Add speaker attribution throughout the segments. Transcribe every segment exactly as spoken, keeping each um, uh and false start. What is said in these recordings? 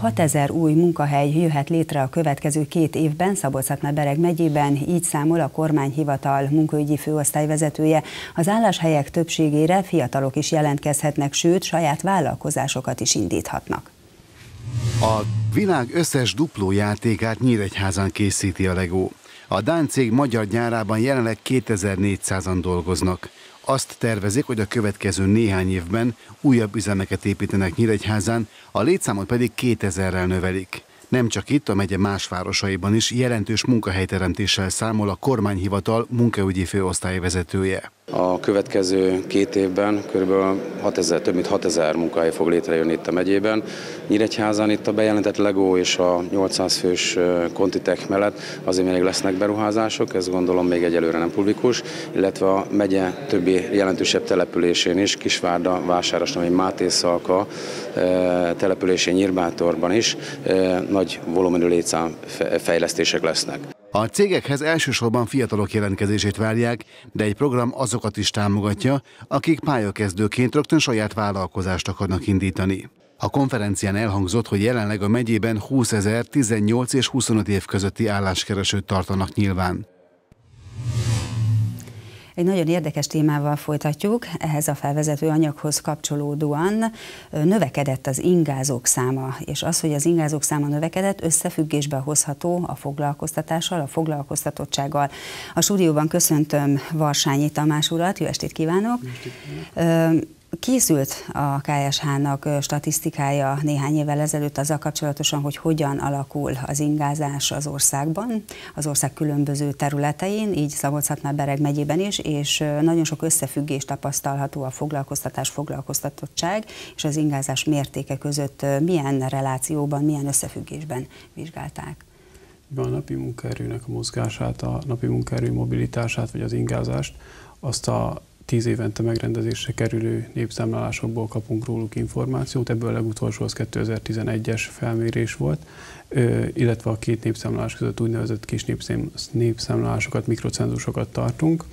Speaker 1: hatezer új munkahely jöhet létre a következő két évben Szabolcs-Szatmár-Bereg megyében, így számol a kormányhivatal munkaügyi főosztályvezetője. Az álláshelyek többségére fiatalok is jelentkezhetnek, sőt, saját vállalkozásokat is indíthatnak.
Speaker 2: A világ összes dupló játékát Nyíregyházan készíti a Lego. A dán cég magyar gyárában jelenleg kétezer-négyszázan dolgoznak. Azt tervezik, hogy a következő néhány évben újabb üzemeket építenek Nyíregyházán, a létszámot pedig kétezerrel növelik. Nem csak itt, a megye más városaiban is jelentős munkahelyteremtéssel számol a kormányhivatal munkaügyi főosztályvezetője.
Speaker 3: A következő két évben kb. hatezer, több mint hatezer munkahely fog létrejönni itt a megyében. Nyíregyházán itt a bejelentett Lego és a nyolcszáz fős Contitech mellett azért még lesznek beruházások, ez gondolom még egyelőre nem publikus, illetve a megye többi jelentősebb településén is, Kisvárda, Vásárosnai, Mátészalka településén, Nyírbátorban is nagy volumenű létszámfejlesztések lesznek.
Speaker 2: A cégekhez elsősorban fiatalok jelentkezését várják, de egy program azokat is támogatja, akik pályakezdőként rögtön saját vállalkozást akarnak indítani. A konferencián elhangzott, hogy jelenleg a megyében húszezer tizennyolc és huszonöt év közötti álláskeresőt tartanak nyilván.
Speaker 1: Egy nagyon érdekes témával folytatjuk, ehhez a felvezető anyaghoz kapcsolódóan növekedett az ingázók száma, és az, hogy az ingázók száma növekedett, összefüggésbe hozható a foglalkoztatással, a foglalkoztatottsággal. A stúdióban köszöntöm Varsányi Tamás urat, jó estét kívánok! Készült a ká es há-nak statisztikája néhány évvel ezelőtt azzal kapcsolatosan, hogy hogyan alakul az ingázás az országban, az ország különböző területein, így Szabolcs-Szatmár-Bereg megyében is, és nagyon sok összefüggés tapasztalható a foglalkoztatás, foglalkoztatottság és az ingázás mértéke között. Milyen relációban, milyen összefüggésben vizsgálták?
Speaker 4: A napi munkaerőnek a mozgását, a napi munkaerő mobilitását, vagy az ingázást, azt a tíz évente megrendezésre kerülő népszámlálásokból kapunk róluk információt, ebből a legutolsó az kétezer-tizenegyes felmérés volt, illetve a két népszámlálás között úgynevezett kis népszámlálásokat, mikrocenzusokat tartunk.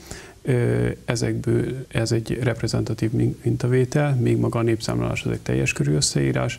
Speaker 4: Ezekből ez egy reprezentatív mintavétel, még maga a népszámlálás az egy teljes körű összeírás.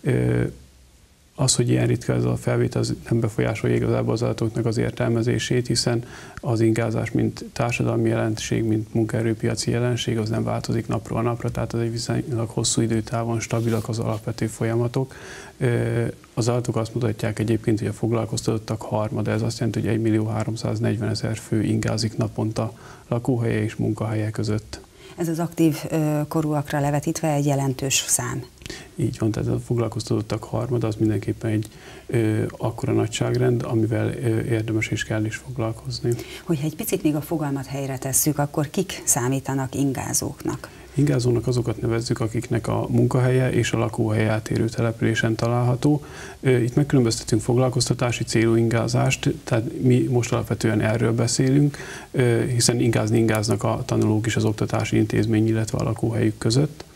Speaker 4: Az, hogy ilyen ritka ez a felvétel, az nem befolyásolja igazából az adatoknak az értelmezését, hiszen az ingázás, mint társadalmi jelenség, mint munkaerőpiaci jelenség, az nem változik napról napra, tehát ez egy viszonylag hosszú időtávon stabilak az alapvető folyamatok. Az adatok azt mutatják egyébként, hogy a foglalkoztatottak harmada, ez azt jelenti, hogy egymillió-háromszáznegyvenezer fő ingázik naponta lakóhelye és munkahelye között.
Speaker 1: Ez az aktív korúakra levetítve egy jelentős szám.
Speaker 4: Így van, tehát a foglalkoztatottak harmada az mindenképpen egy ö, akkora nagyságrend, amivel ö, érdemes és kell is foglalkozni.
Speaker 1: Hogyha egy picit még a fogalmat helyre tesszük, akkor kik számítanak ingázóknak?
Speaker 4: Ingázónak azokat nevezzük, akiknek a munkahelye és a lakóhelye eltérő településen található. Itt megkülönböztetünk foglalkoztatási célú ingázást, tehát mi most alapvetően erről beszélünk, hiszen ingázni ingáznak a tanulók is az oktatási intézmény, illetve a lakóhelyük között.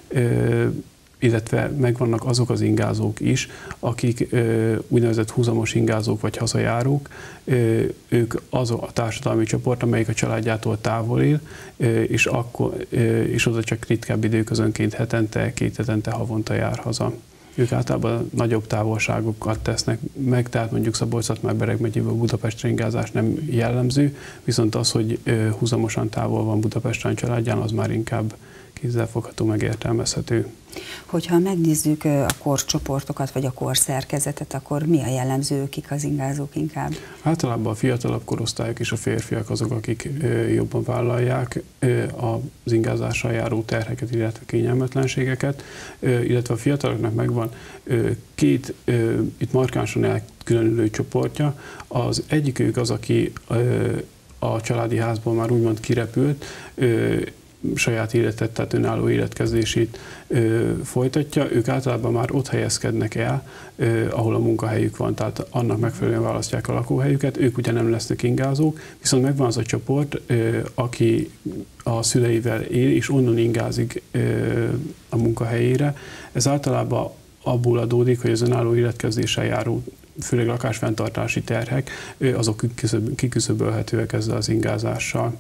Speaker 4: Illetve megvannak azok az ingázók is, akik ö, úgynevezett húzamos ingázók vagy hazajárók, ö, ők az a társadalmi csoport, amelyik a családjától távol él, ö, és, akkor, ö, és oda csak ritkább időközönként hetente, két hetente, havonta jár haza. Ők általában nagyobb távolságokat tesznek meg, tehát mondjuk Szabolcs-Szatmár-Bereg megyében a Budapestre ingázás nem jellemző, viszont az, hogy ö, húzamosan távol van Budapesten családján, az már inkább kézzelfogható, megértelmezhető.
Speaker 1: Hogyha megnézzük a korcsoportokat, vagy a korszerkezetet, akkor mi a jellemző, kik az ingázók inkább?
Speaker 4: Általában a fiatalabb korosztályok és a férfiak azok, akik jobban vállalják az ingázással járó terheket, illetve kényelmetlenségeket, illetve a fiataloknak megvan két itt markánsan elkülönülő csoportja. Az egyikük az, aki a családi házból már úgymond kirepült, saját életet, tehát önálló életkezdését ö, folytatja, ők általában már ott helyezkednek el, ö, ahol a munkahelyük van, tehát annak megfelelően választják a lakóhelyüket, ők ugye nem lesznek ingázók, viszont megvan az a csoport, ö, aki a szüleivel él, és onnan ingázik ö, a munkahelyére. Ez általában abból adódik, hogy az önálló életkezdéssel járó főleg lakásfenntartási terhek, ö, azok kiküszöbölhetőek ezzel az ingázással.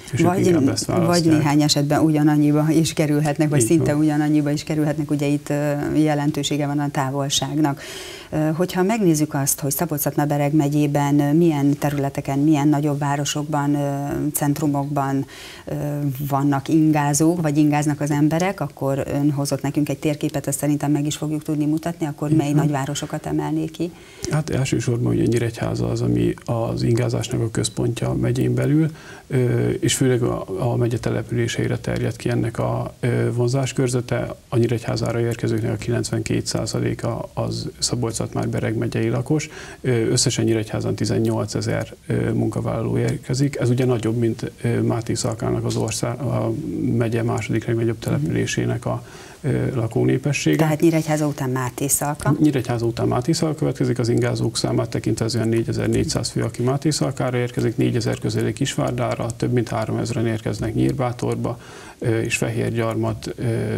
Speaker 4: és
Speaker 1: vagy,
Speaker 4: inkább ezt választják.
Speaker 1: Vagy néhány esetben ugyanannyiba is kerülhetnek, vagy
Speaker 4: Így
Speaker 1: szinte
Speaker 4: van.
Speaker 1: ugyanannyiba is kerülhetnek, ugye itt jelentősége van a távolságnak. Hogyha megnézzük azt, hogy Szabolcs-Szatmár-Bereg megyében milyen területeken, milyen nagyobb városokban, centrumokban vannak ingázók, vagy ingáznak az emberek, akkor ön hozott nekünk egy térképet, ezt szerintem meg is fogjuk tudni mutatni, akkor mely nagyvárosokat emelnék ki?
Speaker 4: Hát elsősorban ugye Nyíregyháza az, ami az ingázásnak a központja megyén belül, és főleg a, a megye településeire terjed ki ennek a vonzáskörzete. A Nyíregyházára érkezőknek a kilencvenkét százaléka az Szabolcs-Szatmár-Bereg megyei lakos. Összesen Nyíregyházan tizennyolcezer munkavállaló érkezik. Ez ugye nagyobb, mint Mátészalkának az ország, a megye második legnagyobb településének a lakónépessége.
Speaker 1: Tehát Nyíregyháza után Mátészalka.
Speaker 4: Nyíregyháza után Mátészalka következik, az ingázók számát tekintve az olyan négyezer-négyszáz fő, aki Mátészalkára érkezik, négyezer közeli Kisvárdára, több mint háromezren érkeznek Nyírbátorba, és Fehérgyarmat,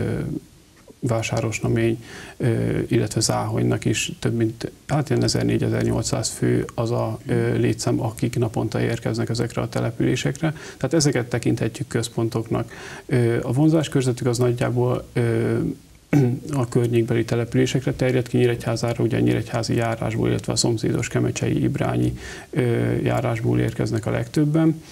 Speaker 4: Vásárosnamény, illetve Záhonynak is több mint, hát ilyen ezer-négyezer-nyolcszáz fő az a létszám, akik naponta érkeznek ezekre a településekre. Tehát ezeket tekinthetjük központoknak. A vonzáskörzetük az nagyjából a környékbeli településekre terjed ki, Nyíregyházára, ugye a nyíregyházi járásból, illetve a szomszédos kemecsei, ibrányi járásból érkeznek a legtöbben.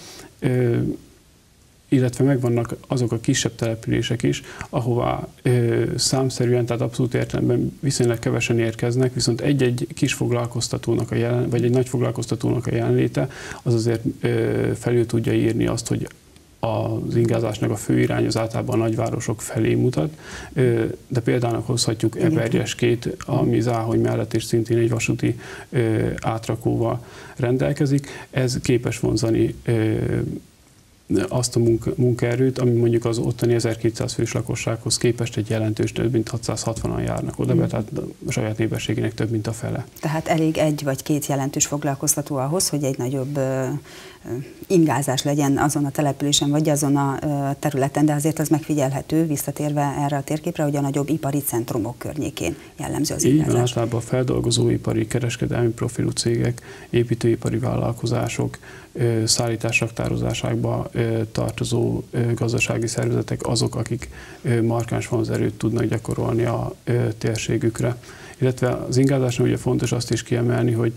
Speaker 4: Illetve megvannak azok a kisebb települések is, ahová ö, számszerűen, tehát abszolút értelemben viszonylag kevesen érkeznek, viszont egy-egy kis foglalkoztatónak a jelen, vagy egy nagy foglalkoztatónak a jelenléte, az azért ö, felül tudja írni azt, hogy az ingázásnak a fő irány az általában a nagyvárosok felé mutat, ö, de például hozhatjuk Eperjeskét, ami Záhony mellett és szintén egy vasúti ö, átrakóval rendelkezik. Ez képes vonzani ö, azt a munka, munkaerőt, ami mondjuk az ottani ezerkétszáz fős lakossághoz képest egy jelentős, több mint hatszázhatvanan járnak oda, mm. tehát a saját népességének több mint a fele.
Speaker 1: Tehát elég egy vagy két jelentős foglalkoztató ahhoz, hogy egy nagyobb uh, ingázás legyen azon a településen, vagy azon a uh, területen, de azért az megfigyelhető, visszatérve erre a térképre, hogy a nagyobb ipari centrumok környékén jellemző az ingázás.
Speaker 4: Így van, általában a feldolgozóipari, kereskedelmi profilú cégek, építőipari vállalkozások, szállítás raktározásába tartozó gazdasági szervezetek azok, akik markáns vonzerőt tudnak gyakorolni a térségükre. Illetve az ingázásnak ugye fontos azt is kiemelni, hogy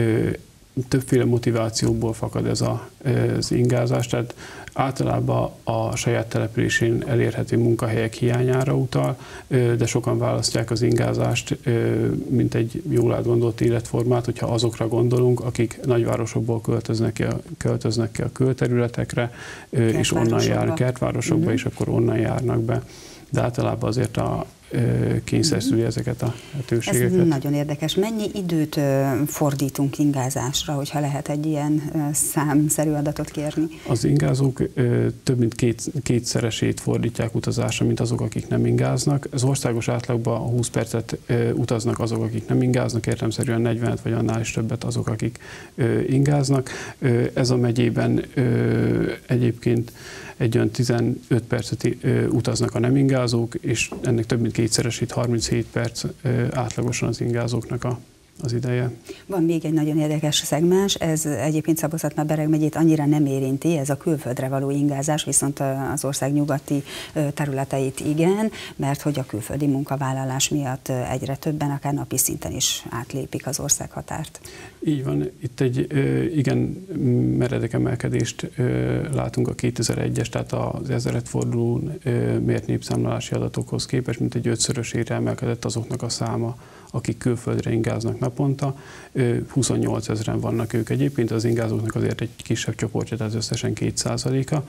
Speaker 4: többféle motivációból fakad ez a, az ingázás, tehát általában a saját településén elérhető munkahelyek hiányára utal, de sokan választják az ingázást, mint egy jól átgondolt életformát, hogyha azokra gondolunk, akik nagyvárosokból költöznek ki a, költöznek ki a külterületekre, és onnan jár kertvárosokba, uh-huh. és akkor onnan járnak be. De általában azért a kényszerszüli ezeket a lehetőségeket.
Speaker 1: Ez nagyon érdekes. Mennyi időt fordítunk ingázásra, hogyha lehet egy ilyen számszerű adatot kérni?
Speaker 4: Az ingázók több mint két, kétszeresét fordítják utazásra, mint azok, akik nem ingáznak. Az országos átlagban húsz percet utaznak azok, akik nem ingáznak, értelemszerűen negyvenet vagy annál is többet azok, akik ingáznak. Ez a megyében egyébként egy olyan tizenöt percet utaznak a nem ingázók, és ennek több mint kétszeresét, harminchét perc átlagosan az ingázóknak a, az ideje.
Speaker 1: Van még egy nagyon érdekes szegmens, ez egyébként Szabolcs-Szatmár-Bereg megyét annyira nem érinti, ez a külföldre való ingázás, viszont az ország nyugati területeit igen, mert hogy a külföldi munkavállalás miatt egyre többen, akár napi szinten is átlépik az országhatárt.
Speaker 4: Így van, itt egy igen meredek emelkedést látunk a kétezer-egyes, tehát az ezredforduló mért népszámlálási adatokhoz képest, mint egy ötszörösére emelkedett azoknak a száma, akik külföldre ingáznak naponta. huszonnyolc ezeren vannak ők egyébként, az ingázóknak azért egy kisebb csoportja, tehát összesen két százaléka.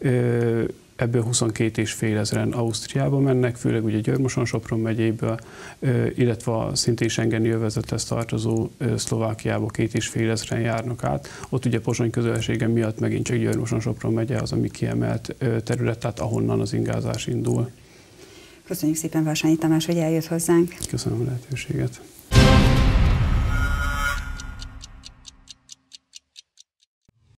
Speaker 4: Ebből huszonkét és fél ezeren Ausztriába mennek, főleg ugye Győr-Moson-Sopron megyéből, illetve a szintén schengeni övezethez tartozó Szlovákiába két és fél ezeren járnak át. Ott ugye Pozsony közelsége miatt megint csak Győr-Moson-Sopron megye az, ami kiemelt terület, tehát ahonnan az ingázás indul.
Speaker 1: Köszönjük szépen Varsányi Tamás, hogy eljött hozzánk.
Speaker 4: Köszönöm a lehetőséget.